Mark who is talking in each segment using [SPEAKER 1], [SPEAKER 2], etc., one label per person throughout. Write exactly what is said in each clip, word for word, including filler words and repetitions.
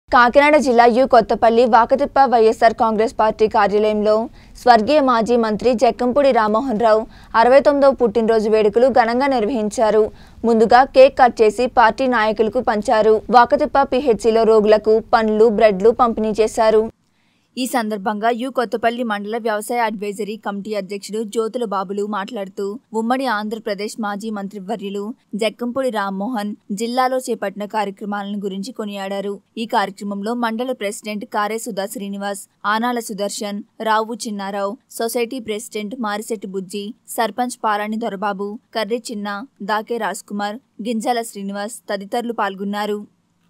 [SPEAKER 1] కాకినాడ జిల్లా U Kothapalli Vakatippa YSR Congress party కార్యాలయంలో స్వర్గీయ మాజీ మంత్రి జక్కంపూడి రామ్మోహన్ రావు అరవై తొమ్మిదవ పుట్టినరోజు వేడుకలు ఘనంగా నిర్వహించారు. ముందుగా కేక్ కట్ చేసి పార్టీ నాయకులకు పంచారు. వాకతిప్ప పిహెచ్సిలో రోగులకు పండ్లు, బ్రెడ్లు పంపిణీ చేశారు. ఈ సందర్భంగా యు కొత్తపల్లి మండల వ్యవసాయ అడ్వైజరీ కమిటీ అధ్యక్షుడు జ్యోతుల బాబులు మాట్లాడుతూ ఉమ్మడి ఆంధ్రప్రదేశ్ మాజీ మంత్రి వర్యులు జక్కంపూడి రామ్మోహన్ జిల్లాలో చేపట్టిన కార్యక్రమాలను గురించి కొనియాడారు. ఈ కార్యక్రమంలో మండల president Kare Sudha Srinivas, Anala Sudarshan, Rao Chinnarao, society president Marisetti Bujji, sarpanch Parani Dorababu, Karri చిన్న, దాకే రాజ్ కుమార్, గింజాల శ్రీనివాస్ తదితరులు పాల్గొన్నారు.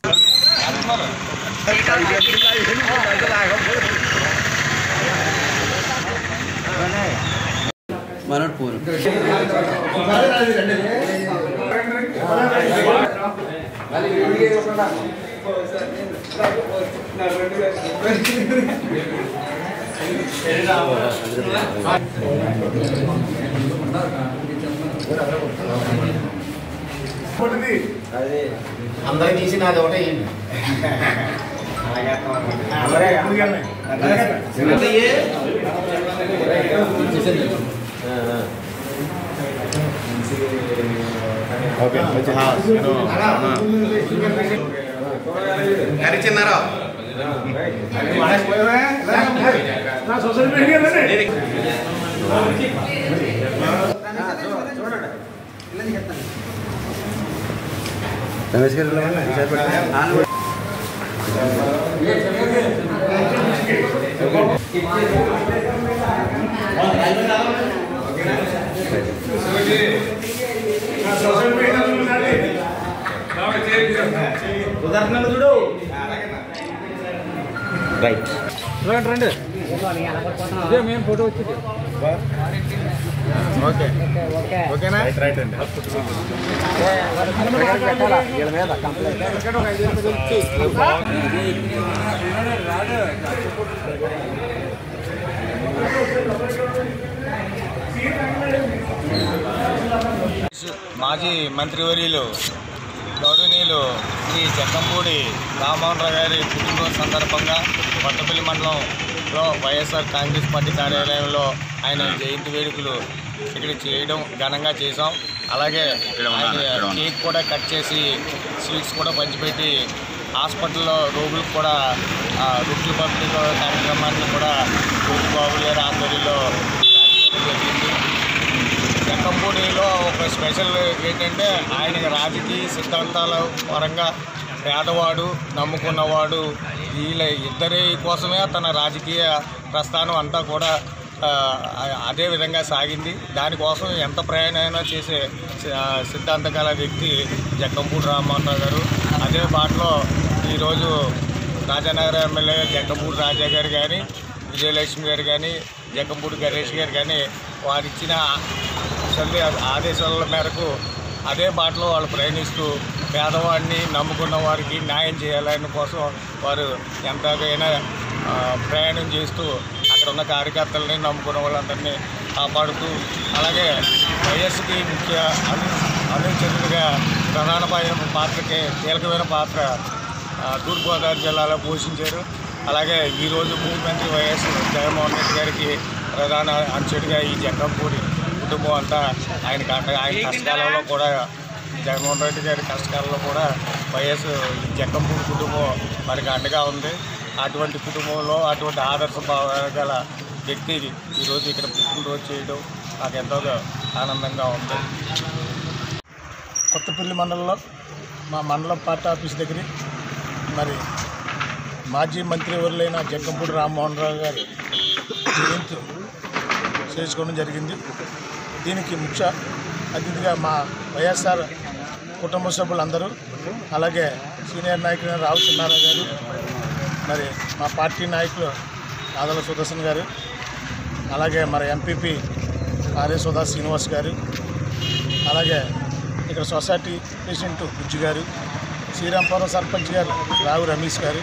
[SPEAKER 2] మనోడ్పూర్
[SPEAKER 3] అందరికి తీసి నాది ఒకటే చిన్నారా
[SPEAKER 2] రమేష్ గారు
[SPEAKER 3] చూడు
[SPEAKER 2] రైట్
[SPEAKER 4] రండి ఇదే మేము ఫోటో వచ్చింది.
[SPEAKER 3] ఓకే ఓకేనా
[SPEAKER 2] రైట్ అండి.
[SPEAKER 3] మాజీ మంత్రివర్యులు గౌరవనీయులు శ్రీ జక్కంపూడి రామ్మోహన్ రావు గారి పుట్టినరోజు సందర్భంగా కొత్తపల్లి మండలంలో వైఎస్ఆర్ కాంగ్రెస్ పార్టీ కార్యాలయంలో ఆయన జయంతి వేడుకలు ఇక్కడ చేయడం ఘనంగా చేసాం. అలాగే కేక్ కూడా కట్ చేసి స్వీట్స్ కూడా పంచిపెట్టి హాస్పిటల్లో రోగులకు కూడా రుచులు పంపిణీ కార్యక్రమాన్ని కూడా బాబు గారి ఆధ్వర్యంలో జరిగింది. జక్కంపూడిలో ఒక స్పెషల్ ఏంటంటే ఆయన రాజకీయ సిద్ధాంతాల పరంగా పేదవాడు, నమ్ముకున్నవాడు, వీళ్ళ ఇద్దరి కోసమే తన రాజకీయ ప్రస్థానం అంతా కూడా అదే విధంగా సాగింది. దానికోసం ఎంత ప్రయాణమైనా చేసే సిద్ధాంత గల వ్యక్తి జక్కంపూడి రామ్మోహన్ రావు గారు. అదే బాటలో ఈరోజు రాజానగర ఎమ్మెల్యే జక్కంపూడి రాజా గారు కానీ, విజయలక్ష్మి గారు కానీ, జక్కంపూడి గణేష్ గారు కానీ వారిచ్చిన ఆదేశాల మేరకు అదే బాటలో వాళ్ళు ప్రయాణిస్తూ పేదవాడిని నమ్ముకున్న వారికి న్యాయం చేయాలని కోసం వారు ఎంతకైనా ప్రయాణం చేస్తూ అక్కడ ఉన్న కార్యకర్తలని నమ్ముకున్న వాళ్ళందరినీ కాపాడుతూ, అలాగే వైఎస్కి ముఖ్య అను అనుచరులుగా ప్రధాన పాత్రకి కీలకమైన పాత్ర తూర్పుగోదావరి జిల్లాలో పోషించారు. అలాగే ఈరోజు ముఖ్యమంత్రి వైఎస్ జగన్మోహన్ రెడ్డి గారికి ప్రధాన అనుచరుడిగా ఈ జక్కంపూడి కుటుంబం అంతా ఆయన ఆయన కష్టకాలంలో కూడా జగన్మోహన్ రెడ్డి గారి కష్టకాలంలో కూడా వైఎస్ జక్కంపూడి కుటుంబం వారికి అండగా ఉంది. అటువంటి కుటుంబంలో అటువంటి ఆదర్శ గల వ్యక్తి ఈరోజు ఇక్కడ పుట్టినరోజు చేయడం నాకు ఎంతో ఆనందంగా ఉంది.
[SPEAKER 5] కొత్తపల్లి మండలంలో మా మండలం పార్టీ ఆఫీస్ దగ్గర మరి మాజీ మంత్రివర్యులైన జక్కంపూడి రామ్మోహన్ రావు గారి జయంతి చేసుకోవడం జరిగింది. దీనికి ముఖ్య అతిథిగా మా వైఎస్ఆర్ కుటుంబ సభ్యులందరూ, అలాగే సీనియర్ నాయకులైన రావు చిన్నారావు గారు, మరి మా పార్టీ నాయకులు ఆనాల సుదర్శన్ గారు, అలాగే మరి ఎంపీపీ కారే సుధా శ్రీనివాస్ గారు, అలాగే ఇక్కడ సొసైటీ ప్రెసిడెంట్ బుజ్జి గారు, శ్రీరాంపురం సర్పంచ్ గారు రావు రమేష్ గారు,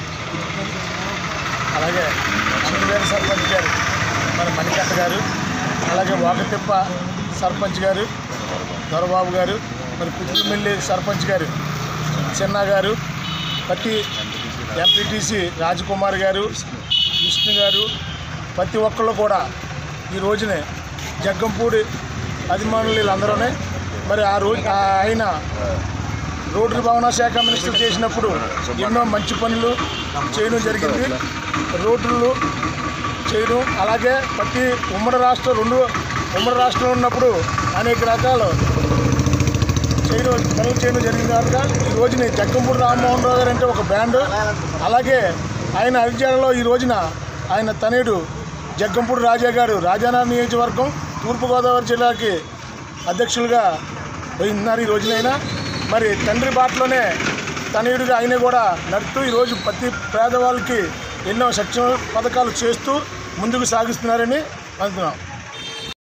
[SPEAKER 5] అలాగే అంగవేరు సర్పంచ్ గారు మరి మణికంఠ గారు, అలాగే వాకతిప్ప సర్పంచ్ గారు దొరబాబు గారు, మరి పుట్టుమిల్లి సర్పంచ్ గారు చిన్న గారు, ప్రతి ఎంపీటీసీ రాజకుమార్ గారు, విష్ణు గారు, ప్రతి ఒక్కళ్ళు కూడా ఈ రోజునే జగ్గంపూడి అభిమానులు వీళ్ళందరూనే మరి ఆ రోజు ఆయన రోడ్డు రవాణా శాఖ మినిస్టర్ చేసినప్పుడు ఎన్నో మంచి పనులు చేయడం జరిగింది. రోడ్లు చేయడం, అలాగే ప్రతి ఉమ్మడి రాష్ట్రం రెండు ఉమ్మడి రాష్ట్రం ఉన్నప్పుడు అనేక రకాలు చేయడం పనులు చేయడం జరిగింది. కనుక ఈ రోజున జగ్గంపూడి రామ్మోహన్ రావు గారు అంటే ఒక బ్రాండ్. అలాగే ఆయన అధికారంలో ఈ రోజున ఆయన తనయుడు జగ్గంపూడి రాజా గారు రాజానగరం నియోజకవర్గం తూర్పుగోదావరి జిల్లాకి అధ్యక్షులుగా ఉన్నారు. ఈ రోజునైనా మరి తండ్రి బాటలోనే తనయుడిగా ఆయన కూడా నడుపుతూ ఈరోజు ప్రతి పేదవాళ్ళకి ఎన్నో సంక్షేమ పథకాలు చేస్తూ ముందుకు సాగిస్తున్నారని అనుకున్నాం.